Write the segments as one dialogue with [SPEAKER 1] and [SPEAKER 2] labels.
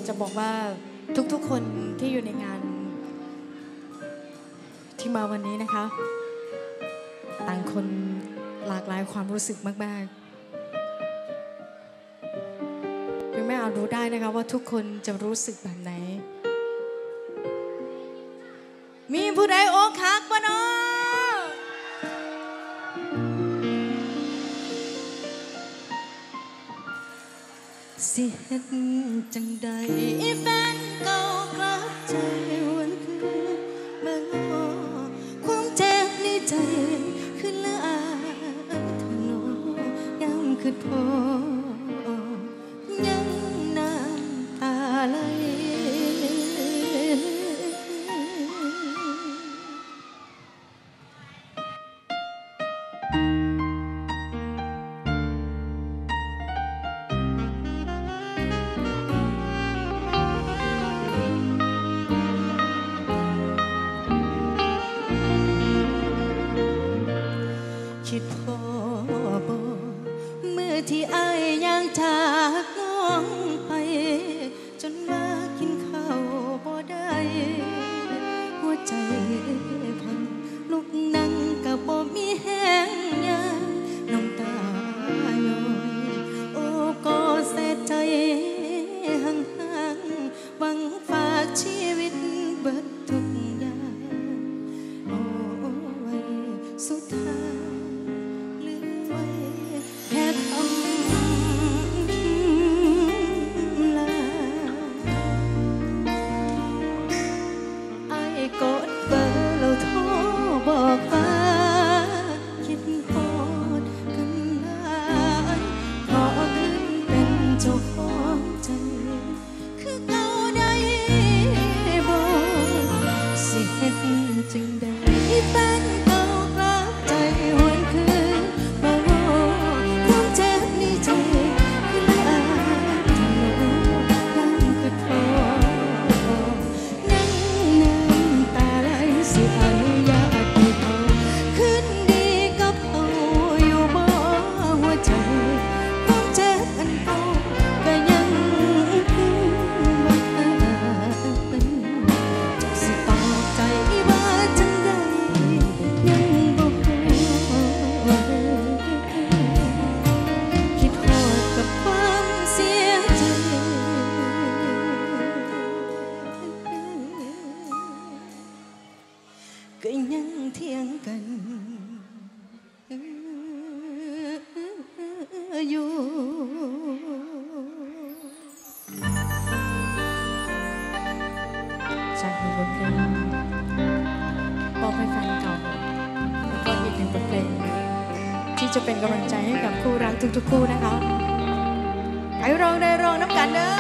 [SPEAKER 1] จะบอกว่าทุกๆคนที่อยู่ในงานที่มาวันนี้นะคะต่างคนหลากหลายความรู้สึกมากๆคุณแม่อาจรู้ได้นะคะว่าทุกคนจะรู้สึกแบบไหนมีผู้ใดอกหักบ่เนาะสิเฮ็ดจังใดแฟนเก่ากลับใจวนคืนมาง้อความเจ็บในใจขึ้นละอาทนอยามคือพอยังน้ำตาไหลคิดพอบ่เมื่อที่อายยังจากน้องไปจนมากินข้าวบ่ได้หัวใจพังลุกนั่งก็บ่มีแห้งยามน้ำตาย้อยโอ้ก็เสียใจห่างๆหวังฝากชีวิตเบิดทุกอย่างโอ้ยสุดท้ายแค่คำลาไอ้กดเบอร์แล้วโทรบอกว่าคิดฮอดกันหลายขอขึ้นเป็นเจ้าของใจคือเก่าได้บ่สิเฮ็ดจึงได้แฟนเก่ากลับใจหวนคืนมาง้อความเจ็บในใจคือละอาทะเลยังคือพอนั่งน้ำตาไหลสิอนุญาตให้เขาคืนดีกับเขาอยู่บ่หัวใจความเจ็บอันเก่าก็ยังบ่หายจะสิปลอบใจว่าจังใดยังบ่ฮู้คิดฮอดกับความเสียใจก็ยังเถียงกันอยู่จากบทเพลงบอกให้แฟนเก่าแล้วก็อีกหนึ่งบทเพลงที่จะเป็นกำลังใจให้กับคู่รักทุกๆคู่นะคะให้ร้องได้ร้องน้ำกันเด้อ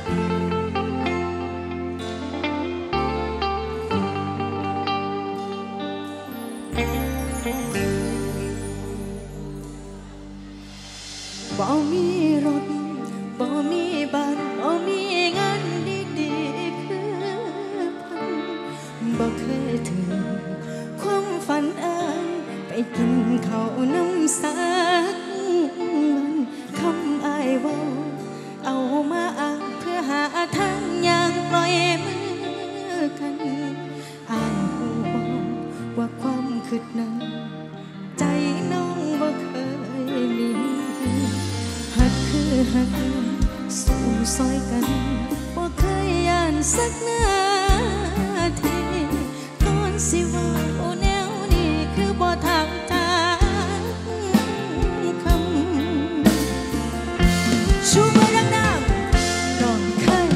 [SPEAKER 1] บ่มีรถบ่มีบ้านบ่มีงานดีๆคือพันบ่เคยถึงความฝันอ้ายไปกินข้าวน้ำสักวันคำอ้ายเว้าเอามาอ้างเพื่อหาทางอย่างปล่อยมือกันอ้ายฮู้บ่ว่าความคิดนั้นใจน้องบ่เคยมีหักคือหักสู้ซอยกันบ่เคยย่านสักนาทีก่อนสิเว้าแนวนี้คือบ่ทางทางคำชูมือดังๆน้องเคย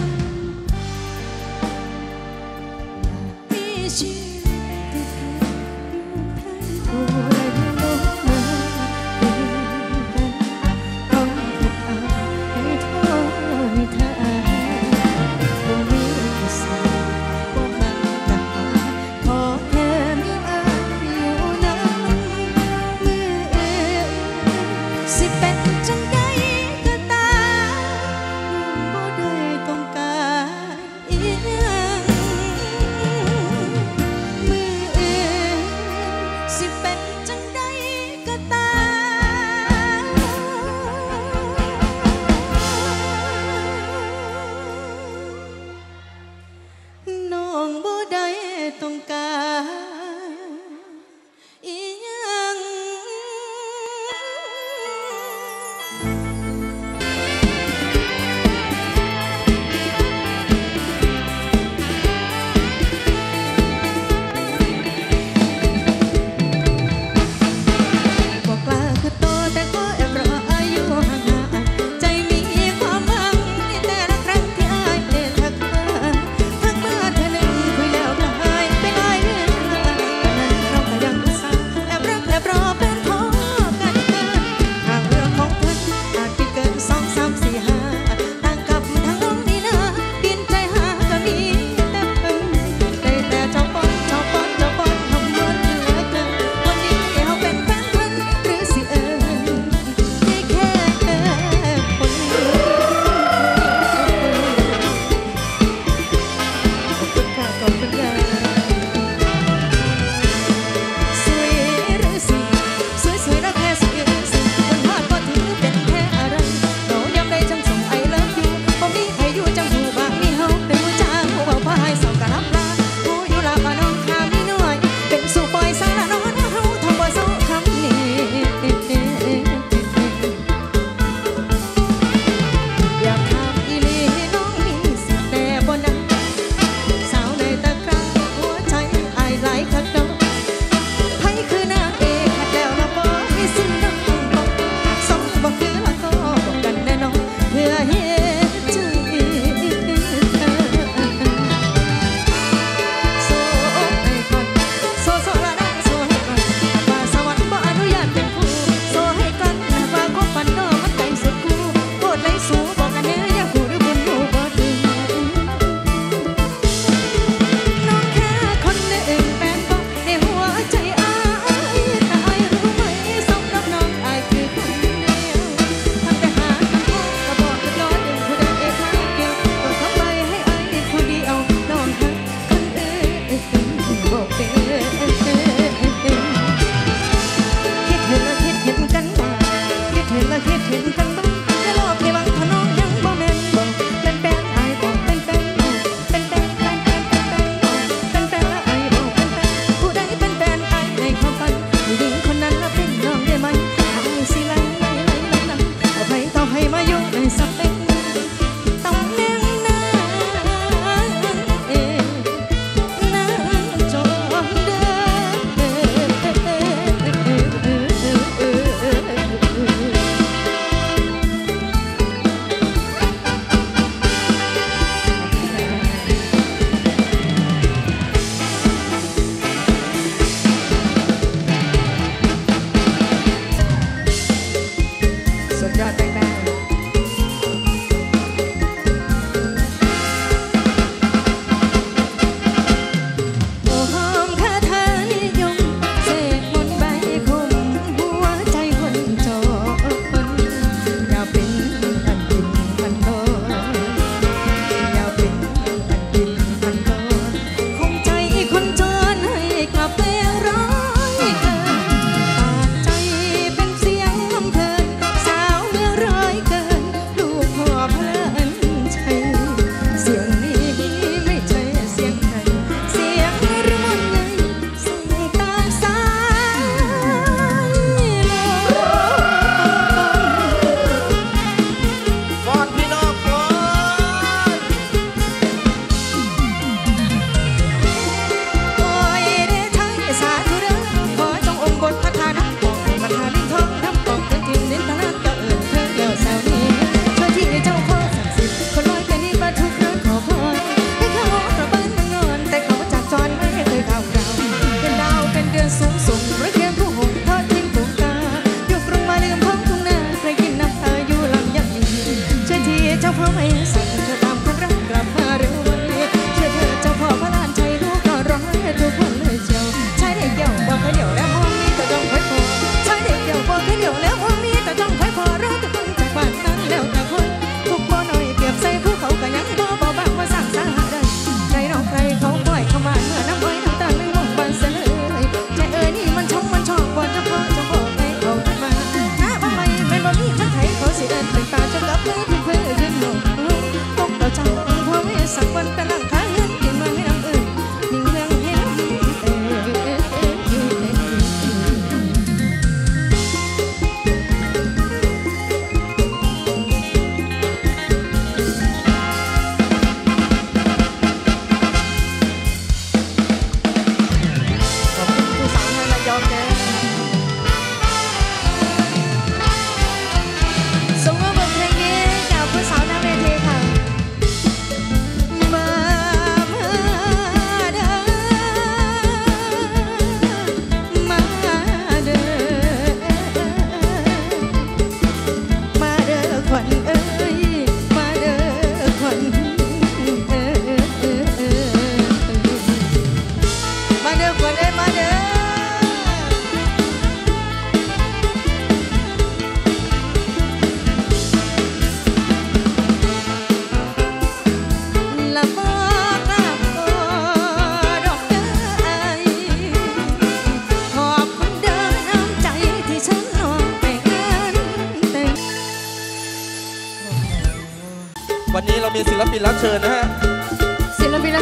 [SPEAKER 1] มีชีวิตอยู่แทนผู้ใดลงมาเอาผิดเอาให้โทษให้ทายบ่มีผู้สาวต้องการอีหยัง บอกกล้าคือโตแต่ก็แอบรออายุห่างๆใจมีความหวังในแต่ละครั้งที่อายได้ทักมาเธอหนึ่งคุยแล้วก็หายไปเลย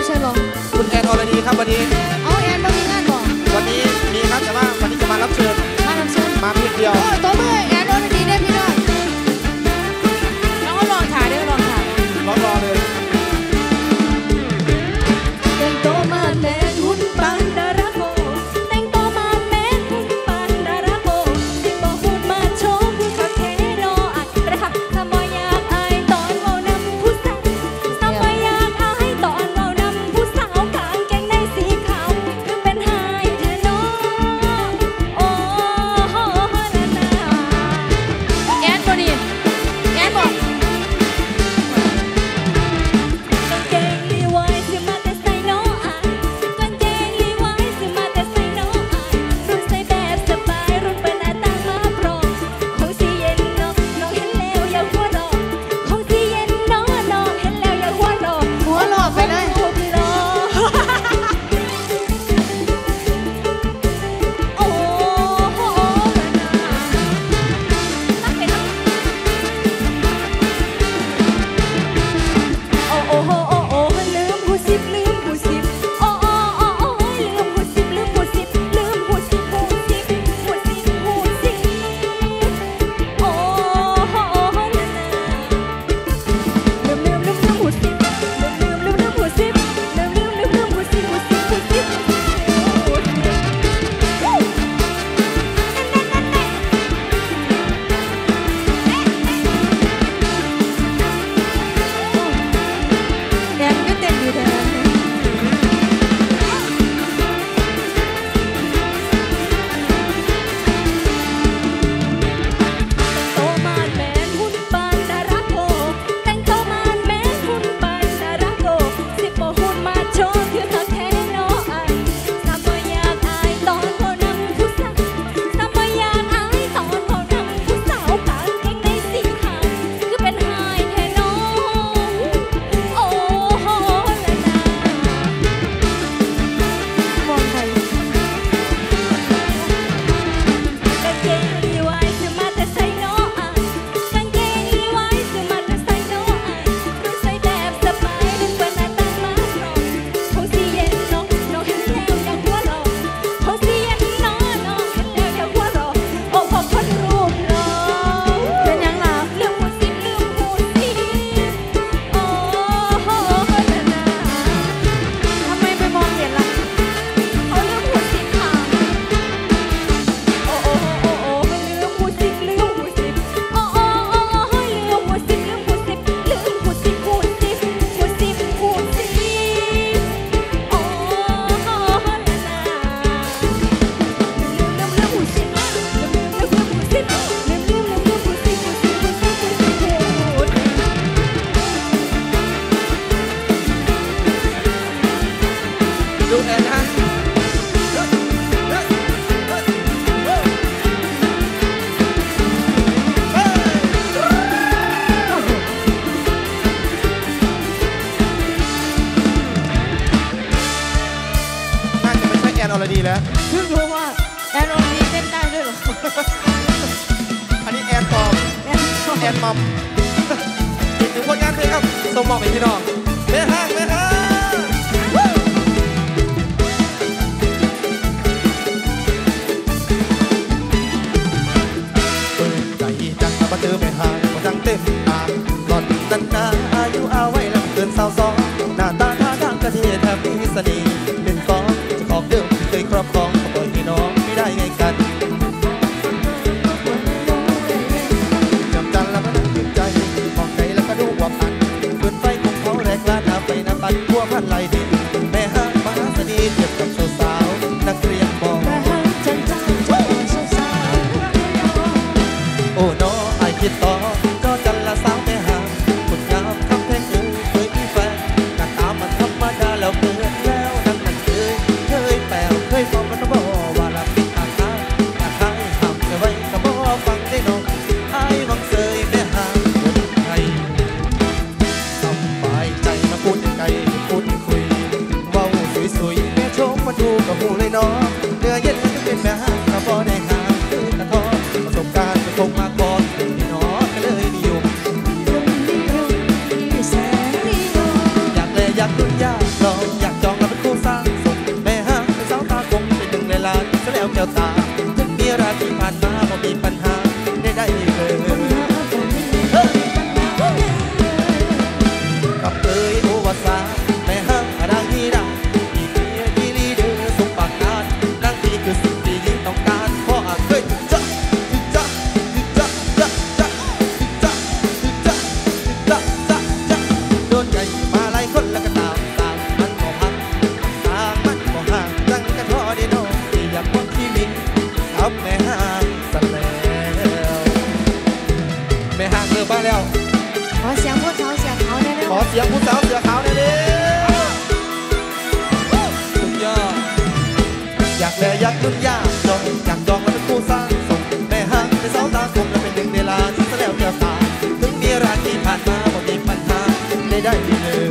[SPEAKER 1] ชิญลง
[SPEAKER 2] คุณแอนอรดีครับวันนี้
[SPEAKER 1] เอาแอนมามีงานบอก
[SPEAKER 2] วันนี้มีครับแต่ว่าวันนี้จะมารับเชิญมาเพียงเดียว
[SPEAKER 1] โอ้ตัวมือแอนอรดีเนี่ยพี่น้องน้องก็ลองถ่ายได้ลองถ่าย
[SPEAKER 2] รอเลย
[SPEAKER 1] แต่งตัวมาแมนหุ่นปันดาราโกแต่งตัวมาแมนหุ่นปันดาราโกที่บอกพูดมาโชว์คือขับเทรออัดประคับทำบ่อยากอายตอนเมานำผู้สาวทำบ่อยากอายตอนเมานำผู้สาวกางเกงในสีขาวคือเป็นหายเธอน้องโอ้โหนานาแอนบ่นี่แอนบอกกางเกงลีไวส์ซื้อมาแต่ใส่น้องอายกางเกงลีไวส์ซื้อมาแต่ใส่น้องอายรุ่นใส่แบบสบายรุ่นเปิดหน้าต่างมาพร้อมคงสิเย็นน้องน้องเห็นแล้วอย่าหัวเราะคงสิเย็นน้องน้องเห็นแล้วอย่าหัวเราะหัวเราะไปเลยรูปหล่อโอ้โหตั้งเป็นโอ้โอ้โอ้โอ้โอ้ลืมผู้สิบลืมผู้สิบโอ้โอ้โอ้โอ้ลืมผู้สิบลืมผู้สิบลืมผู้สิบผู้สิบผู้สิบผู้สิบโอ้โหนานาลืมผู้สิบลืมผู้สิบลืมผู้สิบผู้สิบผู้สิบแดนก็เต้นอยู่แดนโตมาแมนหุ่นปันดาราโกแต่งโตมาแมนหุ่นปันดาราโกสิบบ่หุ่นมาโชว์คือทักแท้น้ออายสามบ่อยากอายตอนเมานำผู้สาวสามบ่อยากอายตอนเมานำผู้สาวกางเกงในสีขาวคือเป็นหายแท้น้องโอ้โหนานา มองใครกางเกงลีไวส์ซื้อมาแต่ใส่น้ออายกางเกงลีไวส์ซื้อมาแต่ใส่น้ออายรุ่นใส่แบบสบายรุ่นเปิดหน้าต่างมาพร้อมคงสิเย็นน้องน้องเห็นแล้วอย่าหัวเราะคงสิเย็นน้องน้องเห็นแล้วอย่าหัวเราะโอ้พอคนรูปหล่อเป็นหยังล่ะลืมหูสิลืมหูสิโอ้โหนานาทำไมไปมองเห็นล่ะ เขาลืมหูสิบค่ะโอ้โอ้โอ้โอ้ลืมหูสิบลืมหูสิบโอ้โอ้โอ้โอ้ลืมหูสิบลืมหูสิบลืมหูสิบหูสิบหูสิบหูสิบโอ้นานาลืมหูสิบลืมหูสิบลืมหูสิบลืมหูสิบหูสิบหูสิบหูสิบ
[SPEAKER 2] ดูแอนนะน่าจะไม่ใช่แอนอรดีแล้ว
[SPEAKER 1] เพิ่งรู้ว่าแอนโรนีเต้นได้ด้วยเหรอ
[SPEAKER 2] อันนี้แอนปลอมแอนมัมอีกหนึ่งผลงานเพลงครับส่งมอบให้พี่น้องแม่ห้างแม่ห้างเปิดใจจังมาเจอแม่ห้างก็จังเต็มตาหล่อนนั้นนาอายุอาไว้แล้วเกิน22หน้าตาท่าทางกระเทียแทบมีเสน่ห์เป็นกองเจ้าของเดิมที่เคยครอบครองก็ปล่อยให้น้องไม่ได้ไงกันจำจันแล้วมันนึกใจมองใจแล้วก็ดูว่าพันเปิดไฟของเขาแรกลาดหน้าไปน้ำปันพัวพันไหลดินแม่ห้างมหาเสน่ห์เทียบกับสาวๆนักเรียนมอง โอ้น้อไอายคิดต่อก็จันละสาวแม่หางคนงามคำแพงเคยมีแฟนหน้าตามันธรรมดาแล้วเกินแล้วนั่นมันเคยแปลวเคยฟังมันบอกว่ารักติดอาคายห้ามเอาไว้ก็บ่ฟังได้น้องไอ้วังเสยแม่หางคนไทยสบายใจมาพูดไกลพูดคุยเสียงผู้สาวเสือขาวเนี่ยดิสุดยอดอยากแลอยากนุ่นยากจองอยากจองแล้วเป็นผู้สร้างส่งแม่ห้างเป็นสาวตาคมและเป็นหนึ่งในล้านที่แสดงเกี่ยวตาถึงมีราที่ผ่านมาบอกมีปัญหาได้ดีเลย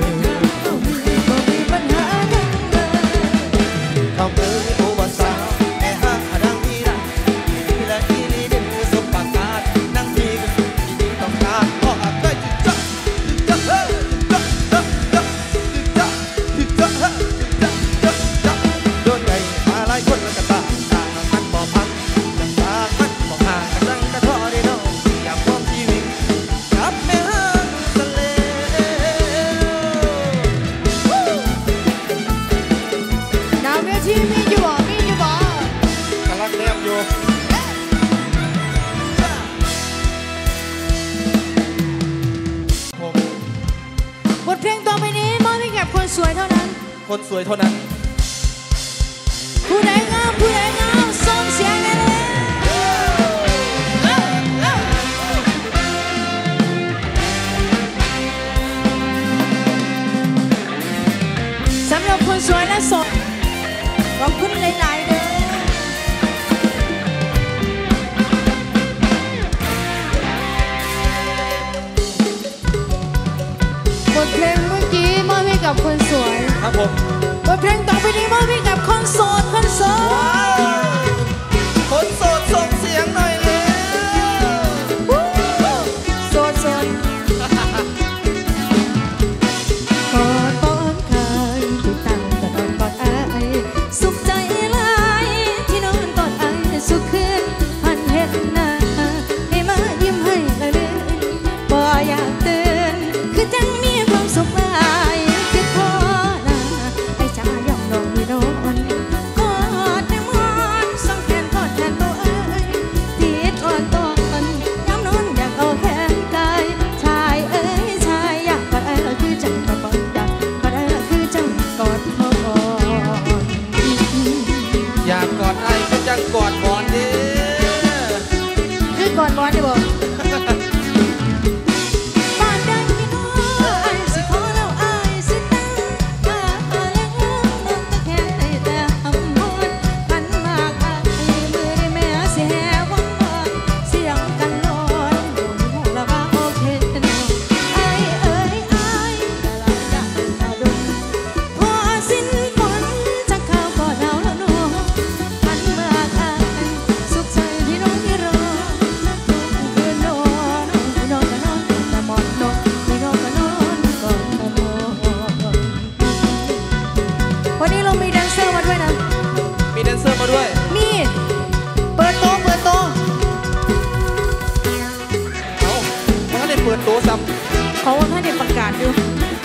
[SPEAKER 2] ทำมือโอวาสาวแม่ห้างดังที่รักที่ละที่ลีเด่นสมปากกาดนั่งที่ก็สุดที่ดีต้องการก็อาจได้จุดจ้าจุดจ้าโดนไงมาหลายคนแล้วก็ตามันบอกพังมันบอกห่างกันจังกระท้อได้น้องอยากมองชีวิตกับแม่ห้างทะเล
[SPEAKER 1] ดาวเวทีมีอยู่บ่
[SPEAKER 2] กำลังแนบอยู่
[SPEAKER 1] บทเพลงต่อไปนี้มอบให้กับคนสวยเท่านั้น
[SPEAKER 2] คนสวยเท่านั้น
[SPEAKER 1] ผู้ใดงามส่งเสียงได้เลยสำหรับคนสวยและโสดขอบคุณหลายๆเด้อบทเพลงเมื่อกี้มอบให้กับคนสวย
[SPEAKER 2] ครับผม
[SPEAKER 1] บทเพลงต่อไปนี้มอบให้กับคนโสด
[SPEAKER 2] คนโสดส่งเสียงหน่อยเลย
[SPEAKER 1] โสดกอดป้อนคายติดตามแต่นอนกอดอายสุขใจหลายที่นอนกอดอายสุขขึ้นพันเห็ดหน้าให้มายิ้มให้ละเดินบ่อยากเตือนคือจังมีความสุขหลายคือพอหน้าให้ชายอมลงมีนอนกอดแนมอนส่งแขนกอดแทนตัวเอ้ยติดอ่อนตอนย้ำนอนอยากเอาแขนกายชายเอ้ยชายอยากกอดไอ้เราคือจังกอดอยากกอดไอ้เราคือจังกอดพอ
[SPEAKER 2] อยากกอดไอ้ก็จังกอดบอลดิ
[SPEAKER 1] คือกอดบอลดิบอกเขาว่าท่านได้ประกาศอยู่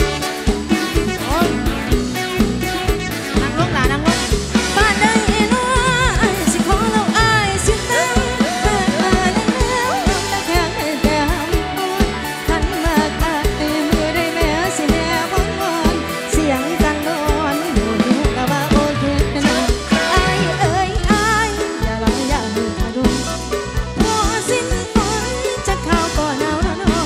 [SPEAKER 1] นั่งลงหลานั่งลงบ้านได้น้อยสิขอเราอายสิตั้งบ้านแล้วตะแคงให้แต่หำขันมากอายมือได้แม่สิแม่บอนเสียงกันนอนอยู่ที่หัวว่าโอเคนะอายเอ้ยอายอย่าหลังอย่ามือขาดมพอสิ้นฝนจะเข้าก่อนหนาวแล้วน้อง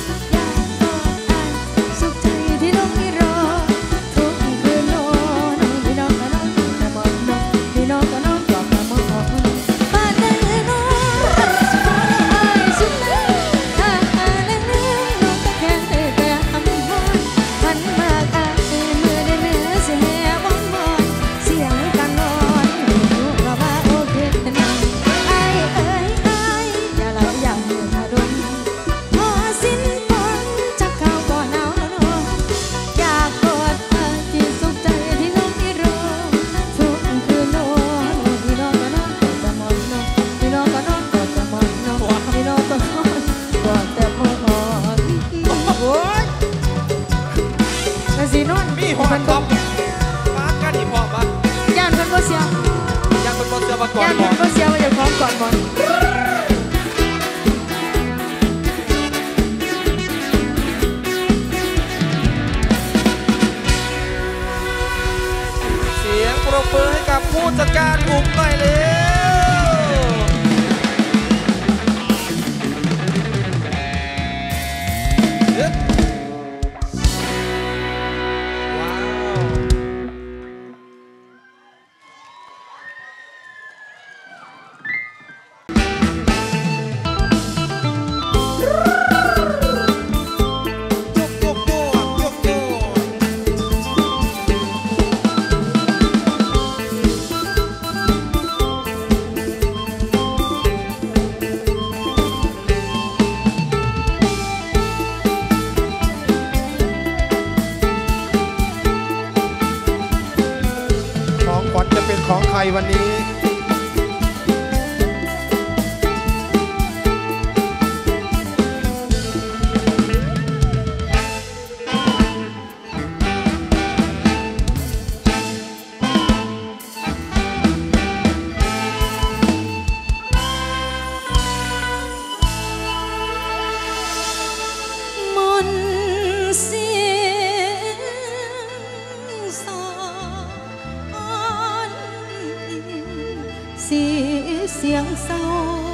[SPEAKER 1] สุขใจที่น้องไม่รอทุกคืนนอนพี่น้องก็นอนแต่มองน้องพี่น้องก็นอนกอดแต่มองบ้านได้น้อยสิขอเราอายสุดเลยถ้าแรงน้องก็แค่แต่หำพอนพันมากอายมือได้แม่เสียบอนเสียงกันนอนอยู่ก็ว่าโอเคนะอายเอ้ยอายอย่าเล่าอย่ามือขาดมพอสิ้นฝนจะเข้าก่อนหนาวแล้วน้องอยากกอดอายที่สุขใจที่น้องไม่รอทุกคืนนอนพี่น้องก็นอนกอดแต่หมอนน้องพี่น้องก็นอนกอดแต่หมอนน้องพี่น้องก็นอนกอดแต่หมอนโอ้ยแต่สินอน
[SPEAKER 2] มีหอมบ๊อบมากันอีพอปะ
[SPEAKER 1] ย่านเพิ่นบ่เสีย
[SPEAKER 2] ย่านเพิ่นบ่เสียมาก่อน
[SPEAKER 1] ย่านเพิ่นบ่เสียว่าจะพร้อมก่อนหมอน
[SPEAKER 2] เสียงปรบมือให้กับผู้จัดการกลุ่มหน่อยเลยของใครวันนี้
[SPEAKER 1] เสียงเศร้า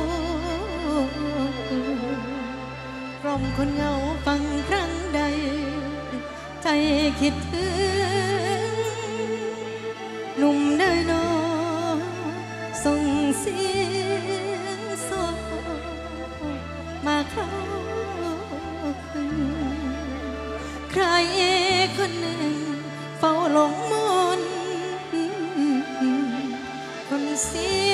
[SPEAKER 1] ร่มคนเหงาฟังครั้งใดใจคิดถึงหนุ่มเดินนอส่งเสียงโศกมาเข้าคืนใครคนหนึ่งเฝ้าหลงมนคนเสีย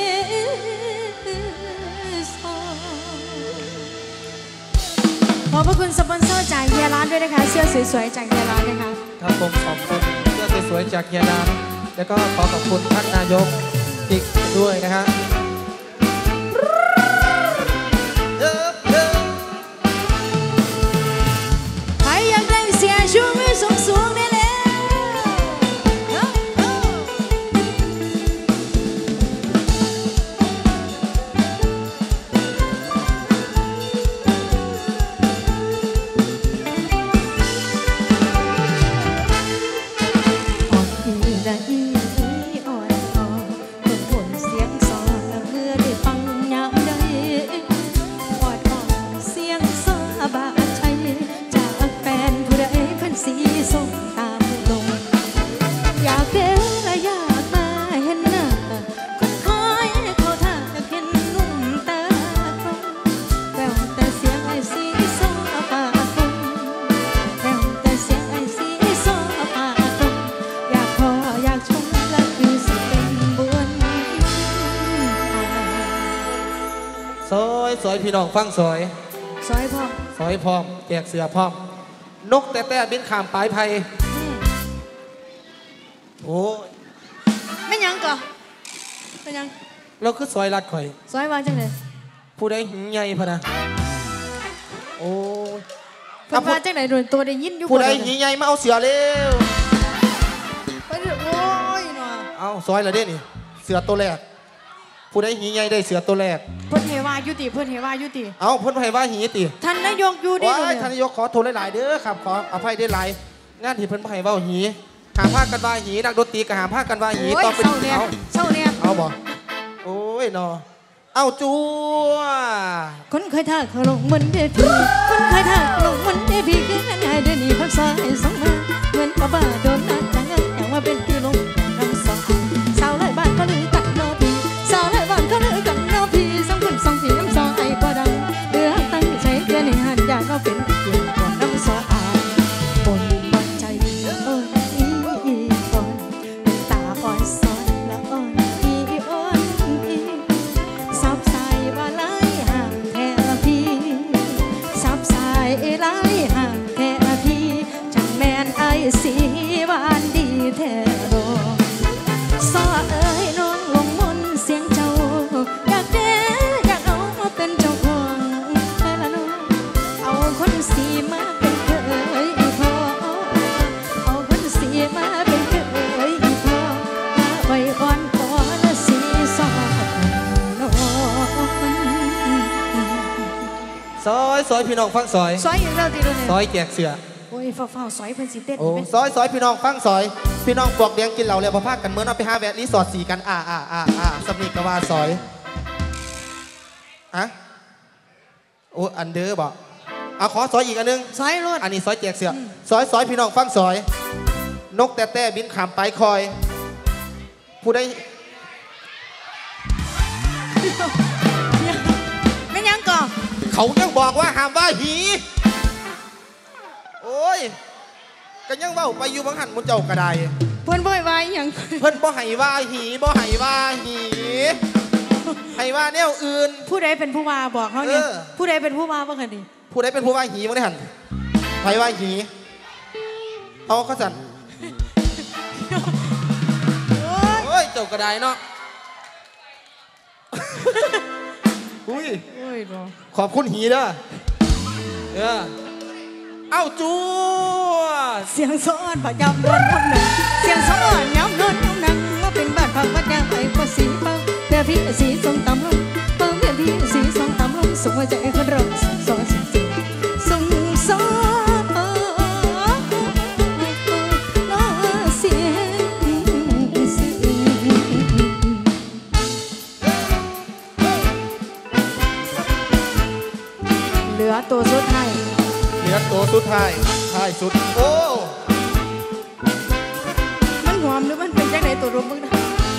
[SPEAKER 1] ขอบพระคุณสปอนเซอร์จากเฮียร้านด้วยนะคะเสื้อสวยๆจากเฮียร้านนะคะ
[SPEAKER 2] ครับผมขอบคุณเสื้อสวยๆจากเฮียร้านแล้วก็ขอขอบคุณท่านนายกอีกด้วยนะฮะ
[SPEAKER 1] ใครอยากได้เสียชูมือสูงๆได้เลย
[SPEAKER 2] ซอยพี่น้องฟังซอย
[SPEAKER 1] ซอยพร้อม
[SPEAKER 2] ซอยพร้อมแจกเสือพร้อมนกแต่บินข้ามปลายไผ่โอ้
[SPEAKER 1] ไม่ยังก่อไม่ยัง
[SPEAKER 2] เราคือซอยลัดข่อย
[SPEAKER 1] ซอยวางจังเลย
[SPEAKER 2] ผู้ใดหิงใหญ่พะนะโอ้
[SPEAKER 1] เพิ่นว่าจังไหนโดนตัวได้ยินอยู่
[SPEAKER 2] ผู้ใดหิงใหญ่มาเอาเสือเร็ว
[SPEAKER 1] ไปเถอะโอ้ยหน่อย
[SPEAKER 2] เอาซอยละเด้นี่เสือตัวแรกผู้ใดหีใหญ่ได้เสือตัวแรก
[SPEAKER 1] เพิ่นเฮว่ายุติเพิ่นเฮว่ายุติ
[SPEAKER 2] เอาเพิ่นให้ว่าหีติ
[SPEAKER 1] ท่านนายกอยู่ดิ
[SPEAKER 2] ท่านนายกขอโทษหลายๆเด้อครับขออภัยได้หลายงานที่เพิ่นให้ว่าหีหาผ้ากันว่าหีนักดนตรีก็หาผ้ากันว่าหี
[SPEAKER 1] ต้องเป็นเอาเศร้าเนี่ย
[SPEAKER 2] เอาบ่โอ้ยนอเอาจัว
[SPEAKER 1] คนเคยท่าเขาลงมันเด้พี่คนเคยท่าลงมันเด้พี่ก็ง่ายเดี๋ยวนี้พักซอยสองมาเหมือนป้าโดนนัดจังอย่างว่าเป็นพี่ลงน้ำสองสาวเลยบ้านก็ลือกันนอพี่สาวเลยบ้านก็ลือกันนอพี่สองคนสองพี่น้ำสองไอ้ก็ดังเดือดตั้งใจเกินในหันอยากก็เป็นเกี่ยวกับน้ำสองปนบังใจอ่อนอีอ่อนตาอ่อนซ้อนและอ่อนอีอ่อนอีซับสายว่าไล่ห่างแท้พี่ซับสายไล่ห่างแท้พี่จังแมนไอสีบ้านดีแท้โดซอเอ้ยน้องลงมนเสียงเจ้าอยากเด้อยากเอามาเป็นเจ้าของแค่ละน้องเอาคนสีมาเป็นเคยพอเอาคนสีมาเป็นเคยพอมาไว้อ่อนพอและสีซอน้อง
[SPEAKER 2] ซอยพี่น้องฟังซอย
[SPEAKER 1] อย่างเราดีเลย
[SPEAKER 2] ซอยแจกเสือ
[SPEAKER 1] โอ้ยฝ้าซอยเพิ่นสิเต้น
[SPEAKER 2] โอ้ซอยพี่น้องฟังซอยพี่น้องปวกเลี้ยงกินเหล่าแล้วพอพากันเมื่อเอาไปหาแวะรีสอร์ท4กันสำนีกว่าซอยอะโอ้อันเดอร์บอกเอาขอซอยอีกอันนึง
[SPEAKER 1] ซอยรถ
[SPEAKER 2] อันนี้ซอยแจกเสือซอยพี่น้องฟังซอยนกแต่บินขามไปคอยผู้ใด
[SPEAKER 1] ไม่ยังก่อ
[SPEAKER 2] เขายังบอกว่าห้ามว่าหีโอ้ยก็ยังว่าไปอยู่บางหันมุนเจ้ากระได
[SPEAKER 1] เพื่อนบ่ให้ว่าอย่าง
[SPEAKER 2] เพื่อนบ่ให้ว่าหีบ่ให้ว่าหีให้ว่าแนวอื่น
[SPEAKER 1] ผู้ใดเป็นผู้ว่าบอกเขาเนี่ยผู้ใดเป็นผู้ว่าบ้างคะดิ
[SPEAKER 2] ผู้ใดเป็นผู้ว่าหีบ้างได้หันให้ว่าหีเอาเขาสั่นโอ้ยเจ้ากก็ได้เนาะอุ้ยขอบคุณหีเด้อเอ้าจู
[SPEAKER 1] เสียงสอนประจำเดือนย้ำหนึ่งเสียงสอนย้ำเดือนย้ำหนังว่าเป็นบ้านพักวัดยางไปพอสีเป้าเพื่อพี่สีทรงต่ำลงเป้าเพื่อพี่สีทรงต่ำลงส่งหัวใจคนเราสอนสิ่งส่งสอนล้อเสียงเหลือตัวสุดท้ายท้ายสุดโอ้มันหอมหรือมันเป็นจังไดตัวรวมมึงนะ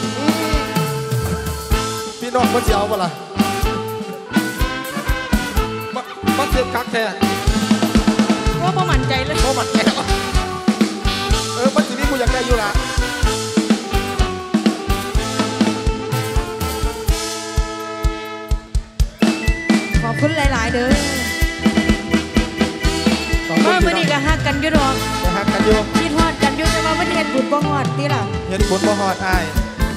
[SPEAKER 2] พี่น้องมันจะเอาเปล่ามันเสียบคักแท้
[SPEAKER 1] ว่าบ่มั่นใจเลย
[SPEAKER 2] บ่มั่นใจมันจะมีกูอยากได้อยู่ละ
[SPEAKER 1] ขอบคุณหลายๆเด้อว่ามื่อนี้ก็ฮักกันอยู่ดอก
[SPEAKER 2] ฮักกันอยู่
[SPEAKER 1] คิดฮอดกันอยู่แต่ว่ามันเห็นบุญบ่ฮอดติล่ะ
[SPEAKER 2] เห็นบุญบ่ฮอดอ้าย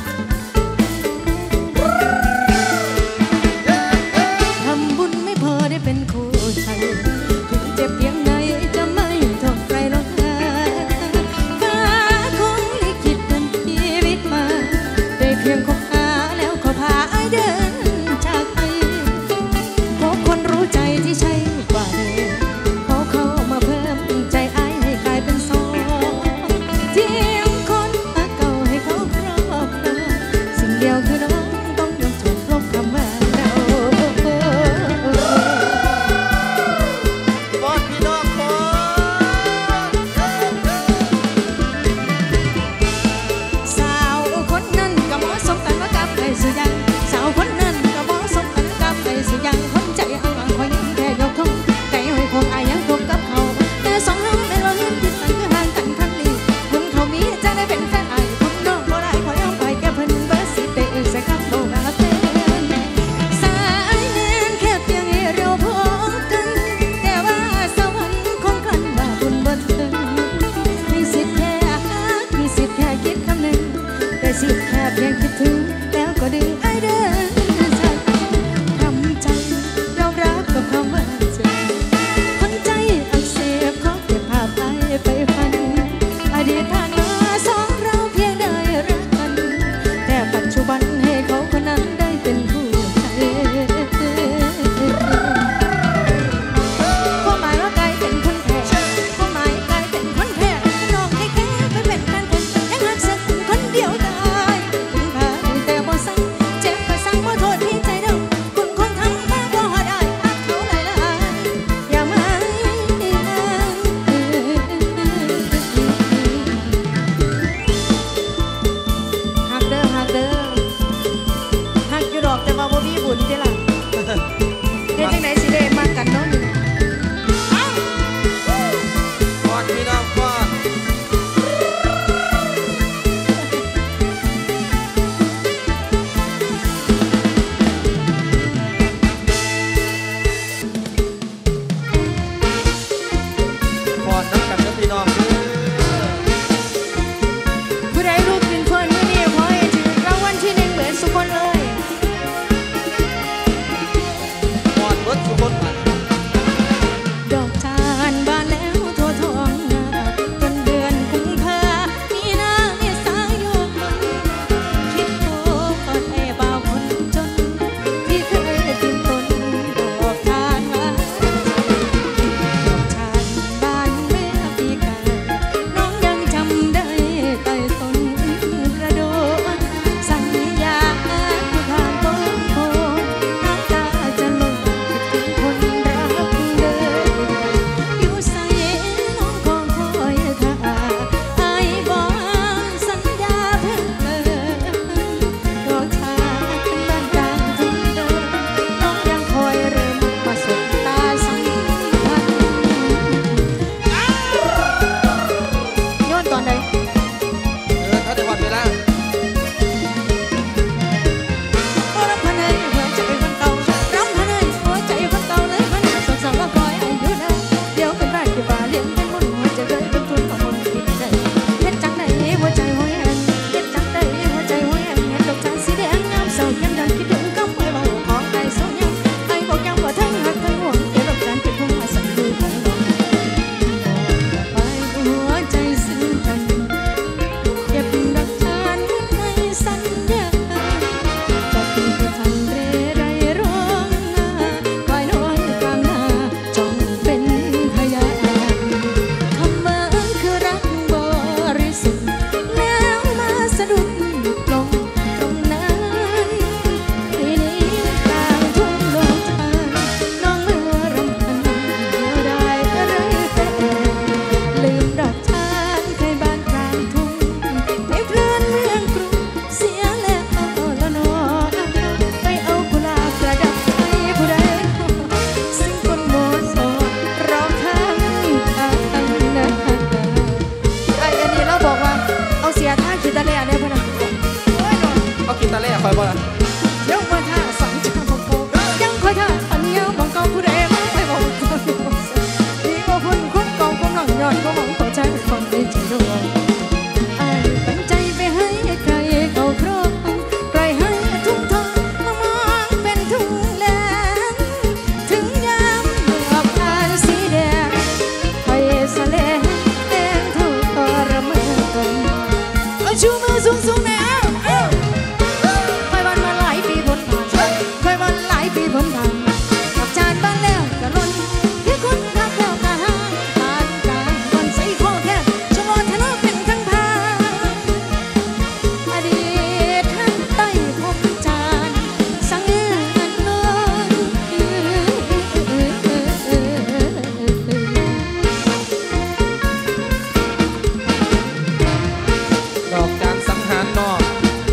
[SPEAKER 1] ทำบุญไม่พอได้เป็นคู่ใจถึงเจ็บเพียงใดจะไม่ทนใครหรอกนะฟ้าคงลิขิตกันชีวิตมาได้เพียงคบหาแล้วก็พาอ้ายเดินจากไปพบคนรู้ใจที่ใช่กว่าเดิมสิแค่เพียงคิดถึงแล้วก็ดึงไอ้เดินจากทำใจยอมรับกับคำว่าเจ็บคนใจอักเสบขอเก็บภาพไอ้ไปฝันอดีตผ่านมาสองเราเพียงได้รักกันแต่ปัจจุบันให้เขาคนนั้นได้เป็นผู้ใจความหมายว่าไกลเป็นคนแพ้ความหมายไกลเป็นคนแพ้นอกให้แค่ไปเป็นแฟนคนยังรักสักคนเดียวแต่บ่สั่ง
[SPEAKER 2] คอยบ่ล่ะ
[SPEAKER 1] ยังคอยท่าสั่งเจ้าบอกยังคอยท่าอันเนี้ยบอกเก่าผู้ใดมาไม่บอกนี่ก็พุ่นคุ้มเก่าก็นั่งย้อนก็มองหัวใจคนในใจดวงไอ้ตั้งใจไปให้ใครเก่าครองปล่อยให้ทุ่งทองมองเป็นทุ่งแดงถึงยามดอกบานสีแดงคอยสะเลแดงเท่าตอระเมอเอาชูมือสูงๆนะคอยวันมาหลายปีบนผ่านคอยวันหลายปีบนผ่านกับจานบ้านแล้วกะล้นที่คุณทักแล้วกะหาผ่านการวันใส่ข้อแค่ชะลอทะเลาะเป็นข้างพาอดีตท่านใต้พบจานสังเงินนอน
[SPEAKER 2] ดอกจานสังหารนอก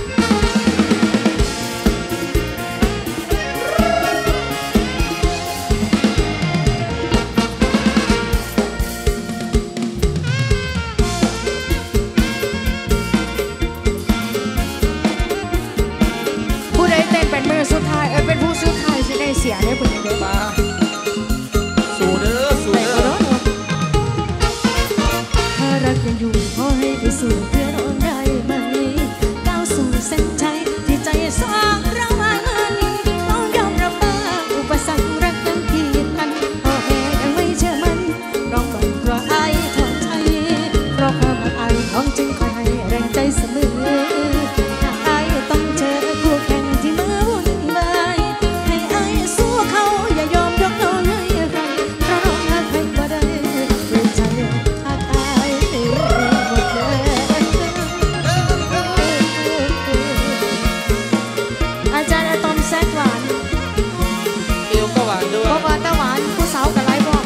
[SPEAKER 1] ผู้ใดเต้นเป็นมือสุดท้ายเป็นผู้สุดท้ายจะได้เสียได้ผลเดียว
[SPEAKER 2] มาสู่เด้อสู่เด้อ
[SPEAKER 1] ถ้ารักยังอยู่ขอให้ได้สู่เพื่อร้องได้ไหมก้าวสู่เส้นชัยที่ใจสร้างเราให้มันต้องยอมรับว่าอุปสรรครักยังกีดกันพ่อแม่ยังไม่เชื่อมันร้องก่อนเพราะอายถอนใจเพราะความอายของจึงคอยให้แรงใจเสมอถ้าอายต้องเจอคู่แข่งที่มาวุ่นวายให้อายสู้เขาอย่ายอมยกน้องให้ใครเพราะน้องหาใครก็ได้ด้วยใจหากอายหมดเลยอาจารย์อะตอมแซกหวาน
[SPEAKER 2] เอวก็หวานด้วย
[SPEAKER 1] บอกว่าตาหวานผู้สาวกับไรบอก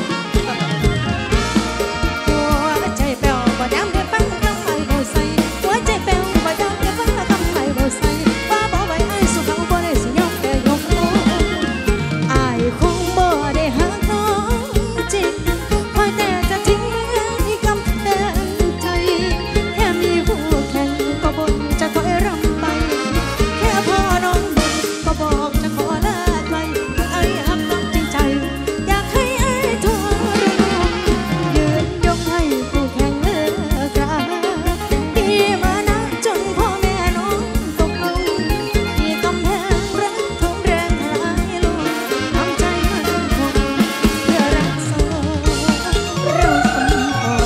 [SPEAKER 1] หัวใจแป้วบ่ดำได้ปั้นคำไม่บ่ใส่หัวใจแป้วบ่ดำได้ปั้นคำไม่บ่ใส่ฟ้าบ่ไว้ไอ้สุเขาบ่ได้สิยกแต่ยกน้องอายคงบ่ได้หักน้องจริงคอยแต่จะทิ้งให้กำแพงใจแค่มีคู่แข่งก็บ่นจะถอยรำไปแค่พอน้องบ่นก็บอกจะขอลาไกลไอ้หักน้องจริงใจอยากให้ไอ้ทรมานยืนยกให้คู่แข่งเลิกราดีมานะจนพ่อแม่น้องตกลงที่กำแพงรักทงแรงทลายลงทำใจมันคงเพื่อรักษาเราสมพร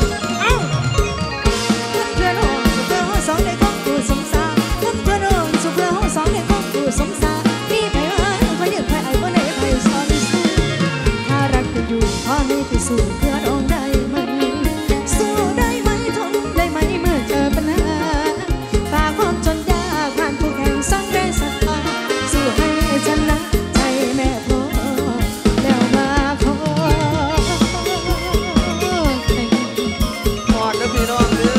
[SPEAKER 1] เพื่อนห้องสุขเพื่อห้องสองในของกูสมสารเพื่อนห้องสุขเพื่อห้องสองในของกูสมสารมีไผว่าไผเดือดไผไอ้บ่ได้ไผสอนสู้ถ้ารักกันอยู่ขอให้ไปสู่เพื่อน้องได้ไหมสู้ได้ไหมทนได้ไหมเมื่อเจอปัญหาฝ่าความจนยากผ่านผู้แข่งสร้างแรงศรัทธาสู้ให้ชนะใจแม่พอแล้วมาขอ
[SPEAKER 2] หอดนะพี่น้องเด้อ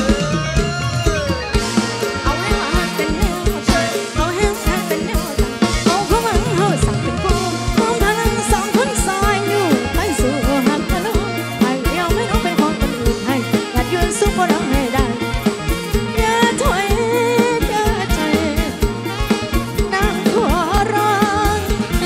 [SPEAKER 1] เอาให้มาเป็นแนวเอาให้มาเป็นแนวเอาเข้ามาเอาสั่งเป็นคู่พร้อมพลังสองคนซอยอยู่ไปสู่หักทะลุให้เดียวไม่ต้องเป็นของคนอื่นให้อยากยืนสู้เพราะเราให้ได้อย่าถอยอย่าใจนั่งขอร้อง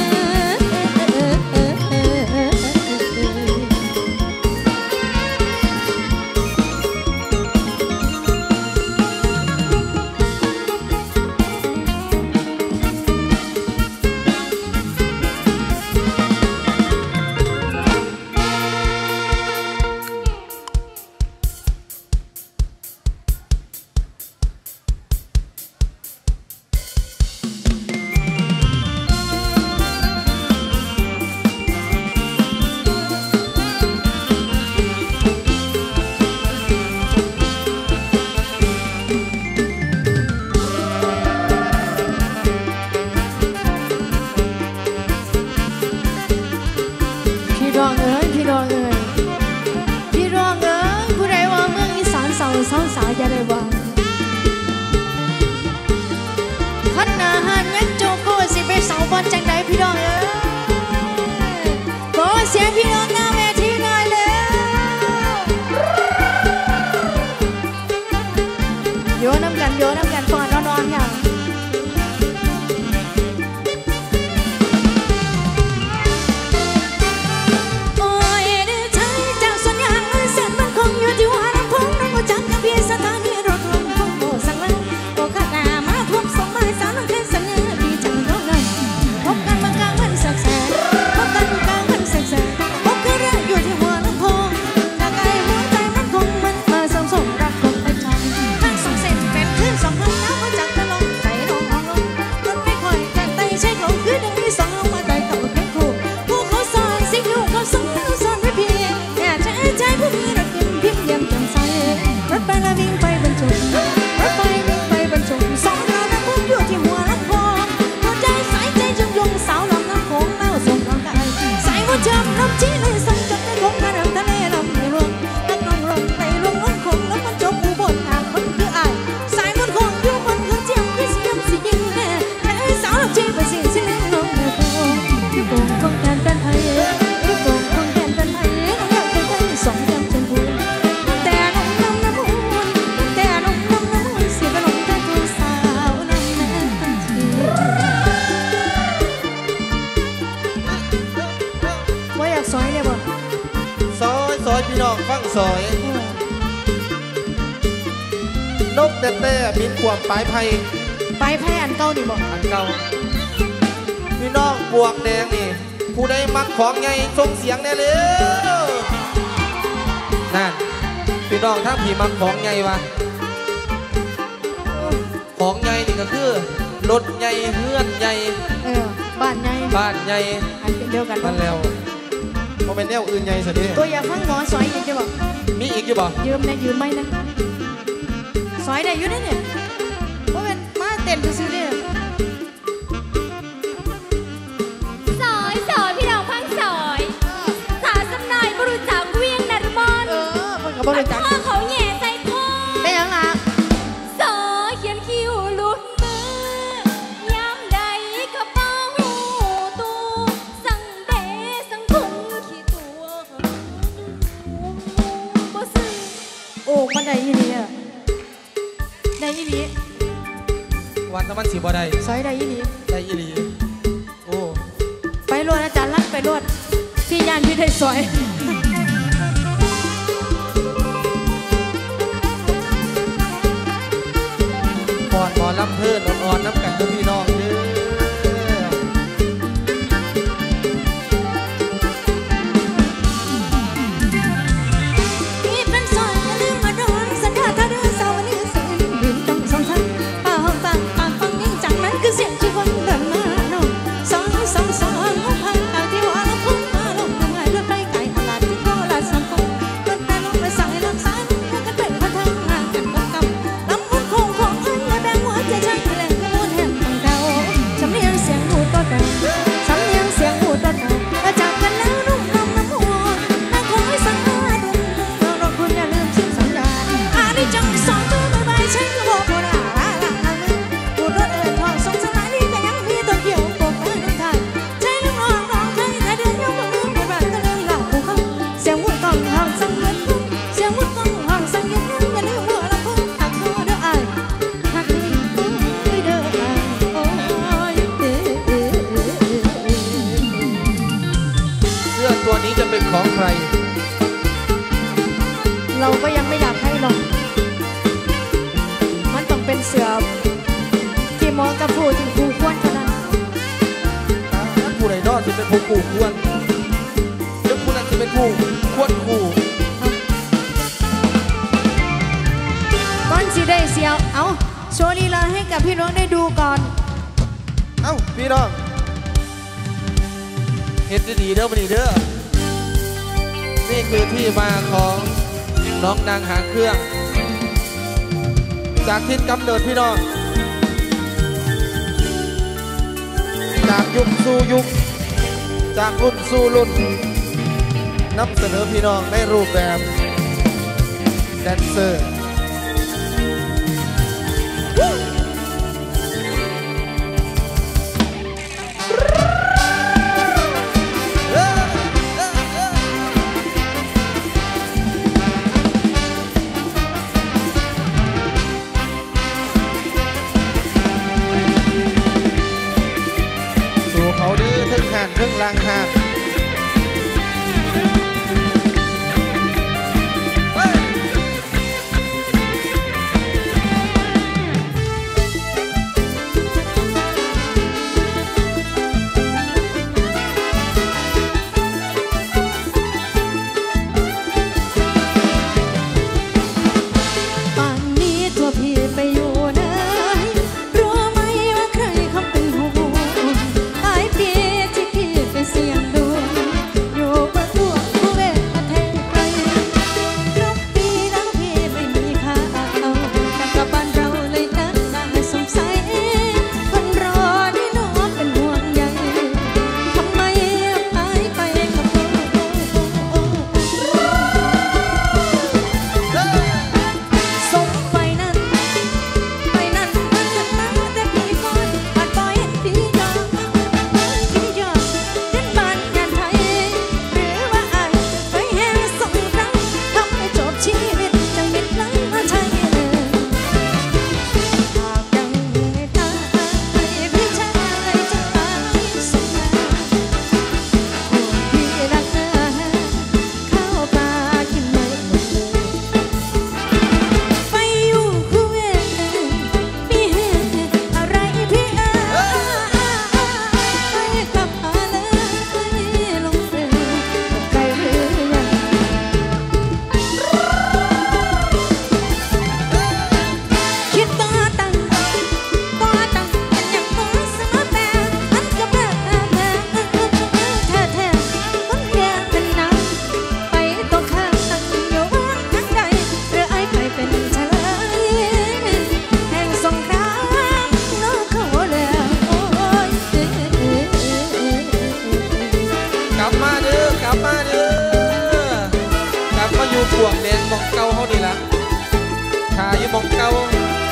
[SPEAKER 1] พี่รองเอ้ยพี่รองเอ้ยพี่รองเอ้ยผู้ใดว่าเมืองอีสานเศร้าเศร้าสายอย่าได้หวังคันหน้าหันยังโจโก้สิไปเสาบอลจังใดพี่รองเอ้ยขอเสียงพี่รองหน้าเวทีหน่อยเลยโยนน้ำกันก่อนนอนๆอย่าง
[SPEAKER 2] ฟังซอยนกแต่บินขวบปลายไผ่
[SPEAKER 1] ไปแพ้อันเก่าดิบอก
[SPEAKER 2] อันเก่าพี่น้องบวกแดงนี่ผู้ใดมักของไงส่งเสียงแน่เลยนั่นพี่น้องทั้งผีมักของไงวะของไงนี่ก็คือรถไงเฮือนไง
[SPEAKER 1] บ้านไง
[SPEAKER 2] บ้านไง
[SPEAKER 1] อันเป็นเดียวกัน
[SPEAKER 2] มันแล้วพอเป็นแนวอื่นไงสิ
[SPEAKER 1] ตัวอยากฟังหมอซอยอีกจะบอก
[SPEAKER 2] มีอีกอยู่บ่
[SPEAKER 1] ยืมนะยืมไหมนะซอยได้อยู่นะเนี่ยเพราะเป็นมาเต้นซื้อเนี่ย
[SPEAKER 3] ซอยพี่น้องฟังซอยสาสำนายบรุษจากเวียงนรมน
[SPEAKER 1] เพิ่งกับบริจาค
[SPEAKER 3] เขาแง่ใจคอ
[SPEAKER 1] ได้ยังล่ะ
[SPEAKER 3] ซอยเขียนคิ้วลุดมือยามใดกระเป๋าตู้สั่งเดสั่งถุงขี้ตัวบ่ซื้อ
[SPEAKER 1] โอ้มันได้ยี่นี่ได้ยี่นี่
[SPEAKER 2] วันน้ำมันสีบ่ได้
[SPEAKER 1] ซอยได้ยี่นี่
[SPEAKER 2] ได้ยี่นี่โอ้
[SPEAKER 1] ไปรวดอาจารย์รักไปรวดที่ยานพี่ได้ซอย
[SPEAKER 2] ก่อนหมอลำเพื่อนอ่อนน้ำกันกับพี่น้องเด้อ
[SPEAKER 1] พี่เป็นซอยอย่าลืมมาโดนสัญญาถ้าเดินสาววันนี้สิยืนต้องสองชั้นป่าห้องต่างป่าฟังยิ่งจังนั้นคือเสียงที่คนเดินมาโน่สองห้องพังเอาที่หัวเราพุ่งมาลงทำไงเลือดไปไก่ตลาดที่โคราชสังคมรถแต่ลงไปสั่งให้รักษาแล้วกันเป็นพันธะงานกันกับกำลำพุ่งโค้งของอันและแบ่งหัวใจใช้แรงกระมุนแห่งของเราสำเนียงเสียงหูตัวเดิมสำเนียงเสียงหูตัวเดิมและจากกันแล้วนุ่มน้ำน้ำหัวนั่งคอยสังหารดุเราเราคุณอย่าลืมสิ้นสัญญาอาดิจังสองมือใบใช้กระบอกโบราณพูดรถทองสงสารนี่แต่ยังมีตัวเกี่ยวปกไว้น้ำทางใจน้ำร้องใครแต่เดือนยังมือลืมเป็นแบบก็เลยหลับหูเขาเสียงวุ่นกองห้องสังเกตเสียงวุ่นกองห้องสังเกตอย่าลืมหัวเราพุ่งหักหัวเด้อไอ้หักเด้อไอ้โอ้ย
[SPEAKER 2] เสื้อตัวนี้จะเป็นของใคร
[SPEAKER 1] เราก็ยังไม่อยากให้หรอกมันต้องเป็นเสือที่มองกับผู้ที่คู่ควรเท่านั้น
[SPEAKER 2] ผู้ใดนอจะเป็นผู้คู่ควรแล้วผู้นั้นจะเป็นผู้ควรคู่
[SPEAKER 1] ก่อนสิได้เสียวเอาโชว์ลีลาให้กับพี่น้องได้ดูก่อน
[SPEAKER 2] เอ้าพี่น้องเฮ็ดดีเด้อมาดีเด้อนี่คือที่มาของน้องนางหางเครื่องจากทิศกำเนิดพี่น้องจากยุคสู่ยุคจากรุ่นสู่รุ่นนำเสนอพี่น้องในรูปแบบแดนเซอร์เขาดื้อทึ่งห่านทึ่งลางห่าน
[SPEAKER 1] ป่านนี้ตัวพี่ไปอยู่ไหนรู้ไหมว่าใครคำเป็นหูหลายปีที่พี่ไปเสี่ยงดู
[SPEAKER 2] มองเก่าเขาดีละขาอยู่มองเก่า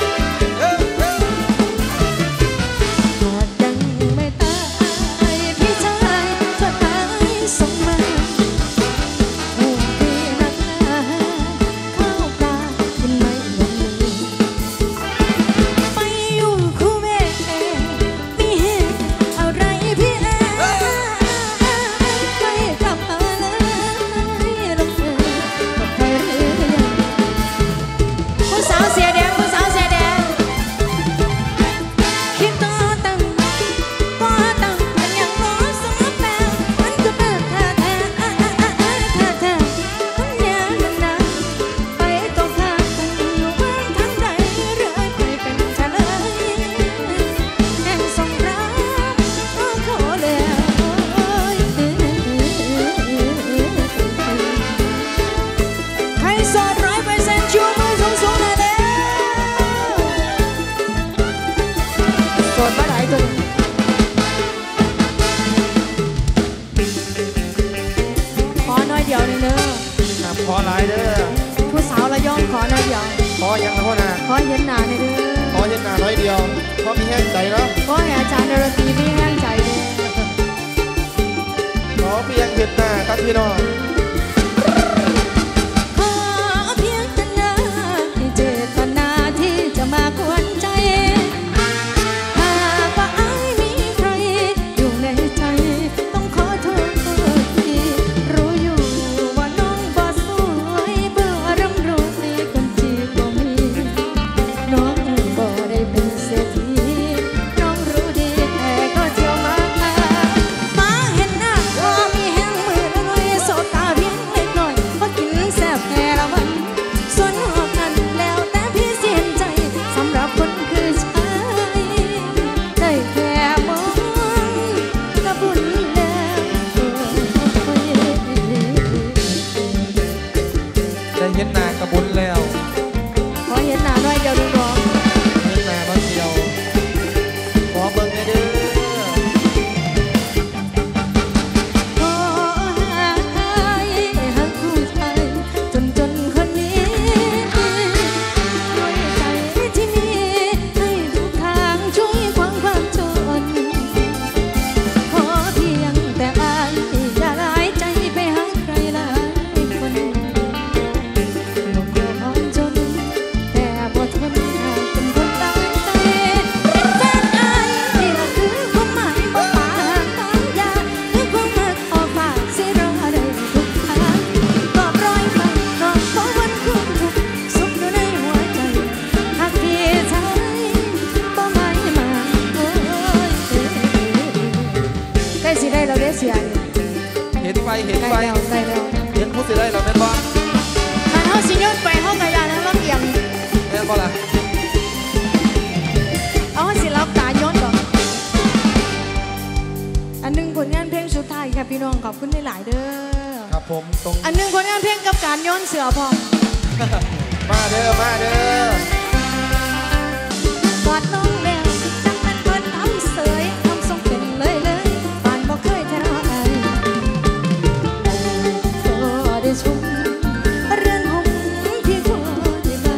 [SPEAKER 1] หากยังไม่ตายพี่ชายจดหมายส่งมาห่วงพี่นักหนาข้าวปลากินไม่ลงมือไปอยู่คู่แม่พี่เห็นอะไรพี่ไม่กลับมาเลยลงมือกับใครหรือยังผู้สาวเสียแดงผู้สาวเสียแดงคิดต่อตั้งก็ตั้งมันยังรอสมแปลมันก็เปิดแท้แท้แท้แท้คนยาวนานไปตกทางกันอยู่บ้านทางใดเรื่อยไปเป็นเฉลยแห่งสงครามขอแล้วใครโสด100%ชูมือสูงๆหน่อยเด้อโสดบ่หลายตัวขอหน่อยเดียวหนึงเด้อ
[SPEAKER 2] น้ำขอหลายเด้อ
[SPEAKER 1] ผู้สาวระยองขอหน่อยเดียว
[SPEAKER 2] ขอยังนะพ่อนา
[SPEAKER 1] ขอเห็นหน้าหน่อยเด้อ
[SPEAKER 2] ขอเย็นหนาน้อยเดียวเพราะมีแห้งใจเนาะ
[SPEAKER 1] ขอให้อาจารย์ดนตรีมีแรงใจเด้อ
[SPEAKER 2] ขอเพียงเห็นหน้าครับพี่น้อง
[SPEAKER 1] ขอเพียงแต่หน้าให้เจตนาที่จะมากวนใจหากว่าอ้ายมีใครอยู่ในใจต้องขอโทษทีรู้อยู่ว่าน้องบ่สวยเบื่อร่ำรวยคนจีบบ่มีน้องบ่ได้เป็นเศรษฐีน้องรู้ดีแต่ก็เที่ยวมาเห็นหน้าก็มีแห้งมือละหน่อยโสตาเพียงเล็กน้อยเพราะกินแซ่บแค่ละวันส่วนหอกนั้นแล้วแต่พี่เสียใจสำหรับคนคือชายได้แค่มองก็บุญแล้ว
[SPEAKER 2] ได้เห็นหน้ากระบุญแล้ว
[SPEAKER 1] ขอเห็นหน้าหน่อยเดียวดูก่อน
[SPEAKER 2] เห็นหน้าน้อยเดียวขอเบิ่งให้เด้อ
[SPEAKER 1] ขอให้หักผู้ชายจนคนนี้ด้วยใจที่มีให้ทุกทางช่วยความจนขอเพียงแต่อายอย่าหลายใจไปหาใครหลายคนบ่ขอจนแต่บ่ทนหากเป็นคนตายใจเป็นแฟนอายนี่ล่ะคือความหมายบ่ปากตามยาคือความรักออกปากสิรอได้ทุกทางกอบร้อยไปน้องขอวันคุ้มทุกสุขอยู่ในหัวใจหากพี่ชายบ่หมายมาโอ้ยใกล้สิได้แล้วเด้อเสียนี่
[SPEAKER 2] เห็นไฟเห็น
[SPEAKER 1] ใกล้
[SPEAKER 2] ไฟ
[SPEAKER 1] แล้วใกล้แล้ว
[SPEAKER 2] เห็นผู้สิได้เราแม่นบ่
[SPEAKER 1] คันเฮาสิโยนไปเฮาก็อย่านั้นว่าเอียง
[SPEAKER 2] แม่นบ่ล่ะ
[SPEAKER 1] เอาให้สิรับตาโยนก่อนอันหนึงผลงานเพลงสุดท้ายค่ะพี่น้องขอบคุณหลายๆเด้อ
[SPEAKER 2] ครับผมตรง
[SPEAKER 1] อันหนึงผลงานเพลงกับการโยนเสือพร้อม
[SPEAKER 2] มาเด้อมาเด้อก
[SPEAKER 1] อดน้องแล้วจักเป็นเพิ่นทำเสยทำทรงเป็นเลยปานบ่เคยแท้อายก็ได้ชมเรือนหงส์ที่ขอได้มา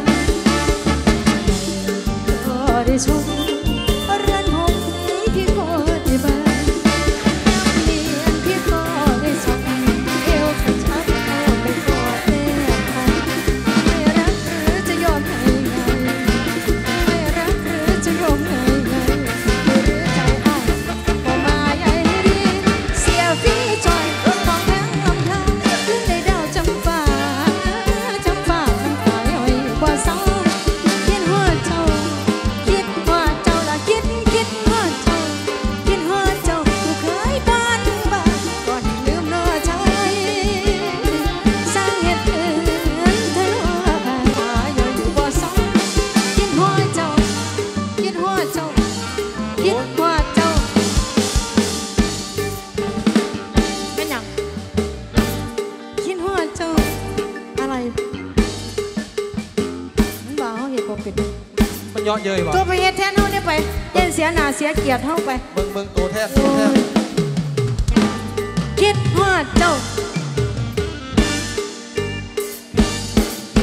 [SPEAKER 1] ก็ได้ชมเรือนหงส์ที่ขอได้มาเมียนที่ขอได้สักเอวกระชับเอาไปกอดแนบพันไม่รักหรือจะยอมให้ไง ไม่รักหรือจะยอมให้ไงไม่รู้ใจอ้ายก็มาใหญ่ดีเสียฟีจอยมองแพงลำทางขึ้นในดาวจำฟ้าน้ำตาย่อยกว่าเศร้าคิดฮอดเจ้าคิดฮอดเจ้าละคิดฮอดเจ้าคิดฮอดเจ้าผู้เคยบ้านก่อนลืมน้อใจสร้างเหตุเกินเธอตาย่อยกว่าเศร้า คิดฮอดเจ้าคิดฮอดเจ้าคิดฮอดเจ้าเป็นหยังคิดฮอดเจ้าอะไรมันบ่าเขาเห็นบ่เป็น
[SPEAKER 2] มันเยาะเย้ยบ่
[SPEAKER 1] ตัวไปเฮ็ดแทนเฮาเนี่ยไปเย็นเสียหน้าเสียเกียรติเฮาไป
[SPEAKER 2] เบิ่งตัวแทนตัวแทน
[SPEAKER 1] คิดฮอดเจ้า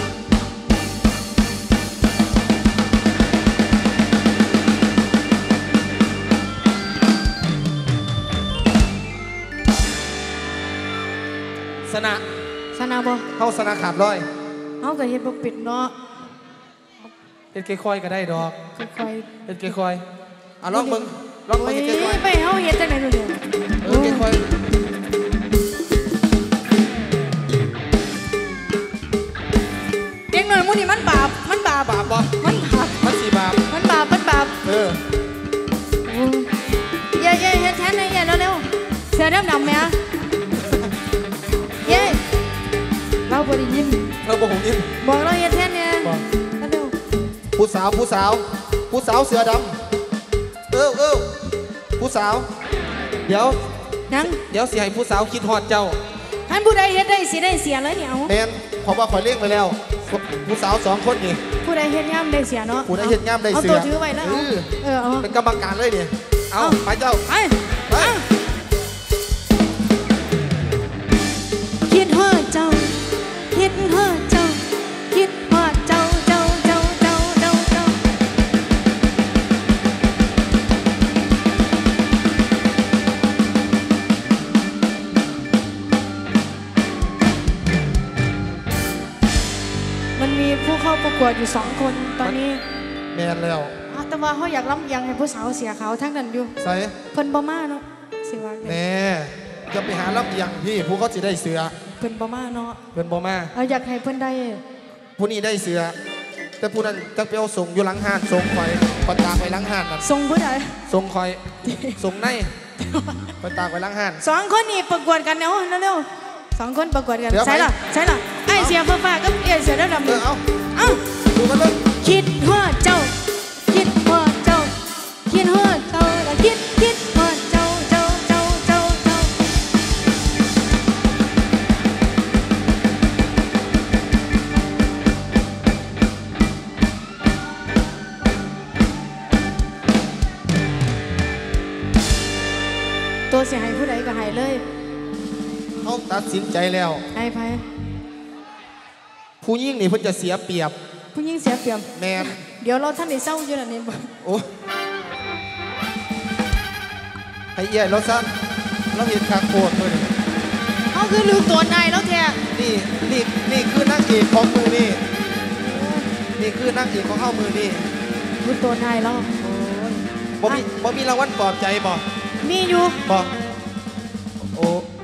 [SPEAKER 2] ษณะขาดร้อย
[SPEAKER 1] เอาก็เฮ็ดบ่ปิดเนาะ
[SPEAKER 2] เฮ็ดค่อยๆก็ได้ดอก
[SPEAKER 1] ค่อย
[SPEAKER 2] เฮ็ดค่อยๆลองเบิ่งล
[SPEAKER 1] ๆ
[SPEAKER 2] องเบิ่งเฮ็ดค่อย
[SPEAKER 1] ไปเฮาเฮ็ดจังได๋เดี๋ยว
[SPEAKER 2] ๆค่อย
[SPEAKER 1] เด็กน้อยหมู่นี่มันบาปมันบาป
[SPEAKER 2] บาปบ่
[SPEAKER 1] มันบาป
[SPEAKER 2] มันสิบาป
[SPEAKER 1] มันบาปมันบาป เย้เย้เฮ็ดแทนเย้เร็วๆเสือดำๆแม่เย้เราบ่ได้ยิน
[SPEAKER 2] เราบ่หงยิ้ม
[SPEAKER 1] บอกเราเฮ็ดแทนเนี่ย
[SPEAKER 2] บอก
[SPEAKER 1] เร็ว
[SPEAKER 2] ผู้สาวเสือดำผู้สาวเดี๋ยว
[SPEAKER 1] ยัง
[SPEAKER 2] สิให้ผู้สาวคิดฮอดเจ้า
[SPEAKER 1] ท่านผู้ใดเฮ็ดได้สิได้เสียเลยเนี่ยเอา
[SPEAKER 2] แม่นเพราะว่าข่อยเลี้ยงไปแล้ว ผู้สาว2คนนี่
[SPEAKER 1] ผู้ใดเฮ็ดย่ำได้เสียเนาะ
[SPEAKER 2] ผู้ใดเฮ็ดย่ำได้เสีย
[SPEAKER 1] เอาตัวถือไว้แล้วเอา
[SPEAKER 2] เป็นกรรมการเลยนี่เอาไปเจ้า
[SPEAKER 1] ไป
[SPEAKER 2] ไป
[SPEAKER 1] คิดฮอดเจ้าคิดฮอดเจ้าคิดฮอดเจ้ามันมีผู้เข้าประกวดอยู่2 คนตอนนี้
[SPEAKER 2] แม่นแล้ว
[SPEAKER 1] แต่ว่าเขาอยากล้ำยังให้ผู้สาวเสียขาวทั้งนั้นอยู่
[SPEAKER 2] ใส่
[SPEAKER 1] เพิ่นบ่มาเนาะสิว่าไง
[SPEAKER 2] แน่จะไปหารับเอียงพี่ผู้เขาสิได้เสือ
[SPEAKER 1] เพิ่นบ่มาเนาะ
[SPEAKER 2] เพิ่นบ่มา
[SPEAKER 1] เราอยากให้เพิ่นได้
[SPEAKER 2] ผู้นี้ได้เสือ แต่ผู้นั้นจักไปเอาส่งอยู่หลังห้านส่งคอยปตากไว้หลังห้านนั่น
[SPEAKER 1] ทรงผู้ใด
[SPEAKER 2] ส่งคอยส่งในปตากไว้หลังห้าน
[SPEAKER 1] 2 คนนี่ประกวดกันเนาะเร็วๆ2 คนประกวดกัน
[SPEAKER 2] เดี๋ยว
[SPEAKER 1] ใช่ล่ะไอ้เสียฟ้าๆกับไอ้เสียดำๆ
[SPEAKER 2] เอา
[SPEAKER 1] เอ้า
[SPEAKER 2] ดูกันเลย
[SPEAKER 1] คิดฮอดเจ้าคิดฮอดเจ้าคิดฮอดเจ้าแล้วคิดฮอดเจ้าตัวเสียหายผู้ใดก็หายเลย
[SPEAKER 2] เขาตัดสินใจแล้ว
[SPEAKER 1] ให้ไผ
[SPEAKER 2] ผู้ยิ่งนี่เพิ่นจะเสียเปรียบ
[SPEAKER 1] ผู้หญิงเสียเปรียบ
[SPEAKER 2] แมน
[SPEAKER 1] เดี๋ยวเราท่านได้เศร้าอยู่นั่นนี่บ่
[SPEAKER 2] โอ้ให้เอี่ยเราซะเราเห็นคางโคตรเลย
[SPEAKER 1] เขาคือลืมตัวนายแล้วแท้
[SPEAKER 2] นี่คือนางเอกของมือนี่คือนางเอกของเข้ามือนี่
[SPEAKER 1] ลืมตัวนายแล้ว
[SPEAKER 2] บ่มีรางวัลปลอบใจบ่
[SPEAKER 1] มีอยู่
[SPEAKER 2] บ่โอ้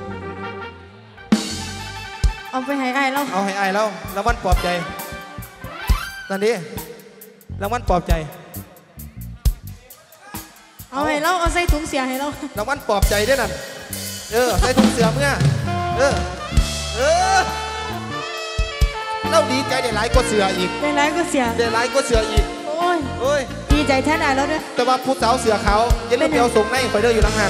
[SPEAKER 1] เอาไปให้ไอ้ายแล้ว
[SPEAKER 2] เอาให้อายแล้วรางวัลปลอบใจนั่นดิรางวัลปลอบใจ
[SPEAKER 1] เอาให้เราเอาใส่ถุงเสียให้เรา
[SPEAKER 2] รางวัลปลอบใจด้วยนั่นใส่ถุงเสือเมื่อเราดีใจได้หลายกว่าเสืออีก
[SPEAKER 1] ได้หลายก็เสีย
[SPEAKER 2] ได้หลายกว่าเสืออีก
[SPEAKER 1] โอ้ยดีใจแท้ได้แล้วเด้อ
[SPEAKER 2] แต่ว่าผู้สาวเสือเขาอย่าลืมไปเอาส่งในคอยเด้ออยู่หลังหัน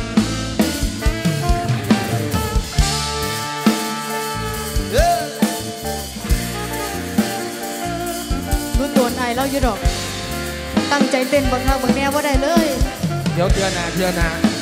[SPEAKER 1] รู้ตัวนายเราอยู่ดอก ตั้งใจเต้นบังคับบังแนวว่าได้เลย
[SPEAKER 2] เดี๋ยวเทือนา